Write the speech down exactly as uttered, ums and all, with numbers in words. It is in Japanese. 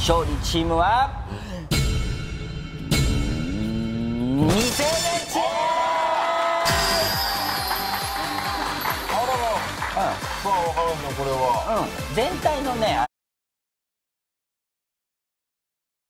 勝利チームは未成年チーム。 あらら、さあ分からんのこれは。 うん、全体のね